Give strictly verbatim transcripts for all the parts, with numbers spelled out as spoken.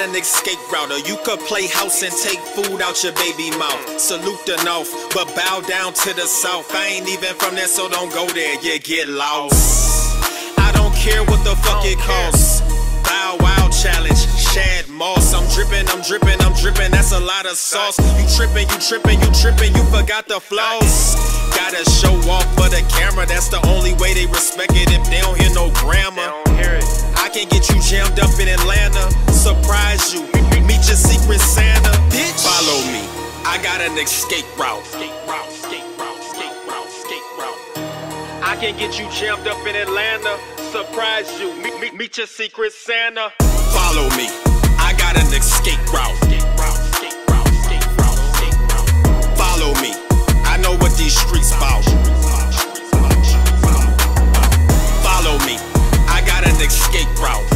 an escape route, or you could play house and take food out your baby mouth. Salute the north, but bow down to the south. I ain't even from there, so don't go there, you get lost. I don't care what the fuck it costs. Bow Wow challenge, Shad Moss. I'm dripping, I'm dripping, I'm dripping, that's a lot of sauce. You tripping, you tripping, you tripping, you forgot the floss. Gotta show off for the camera, that's the only way they respect it if they don't hear no grammar. I can get you jammed up in Atlanta, surprise you, meet your secret Santa. Bitch, follow me, I got an escape route. I can get you jammed up in Atlanta, surprise you, meet, meet, meet your secret Santa. Follow me, I got an escape route. Follow me, I know what these streets bout. Follow me, I got an escape route.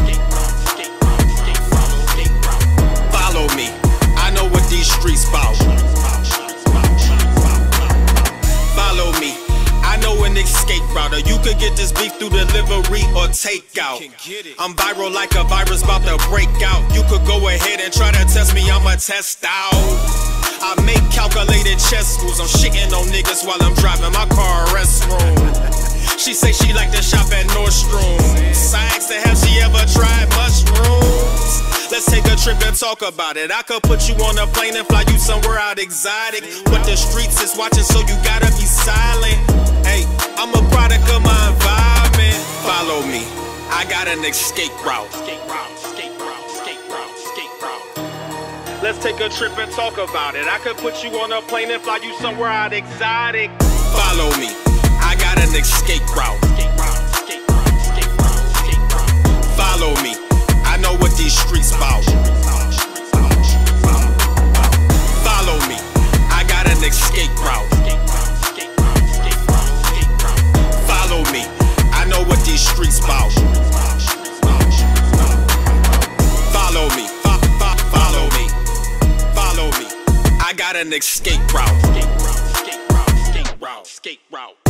Follow me, I know what these streets bout. Follow me, I know an escape route, or you could get this beef through delivery or takeout. I'm viral like a virus about to break out. You could go ahead and try to test me, I'ma test out. I make calculated chess moves, I'm shitting on niggas while I'm driving my car restroom. She say she like to shop at Nordstrom. I asked her, have she ever tried mushrooms? Let's take a trip and talk about it. I could put you on a plane and fly you somewhere out exotic, but the streets is watching, so you gotta be silent. Hey, I'm a product of my environment. Follow me, I got an escape route. Let's take a trip and talk about it. I could put you on a plane and fly you somewhere out exotic. Follow me, I got an escape route. Follow me, I know what these streets bout. Follow me, I got an escape route. Follow me, I know what these streets bout. Follow me, follow me, follow me, I got an escape route. Escape route, escape route, escape route, escape route.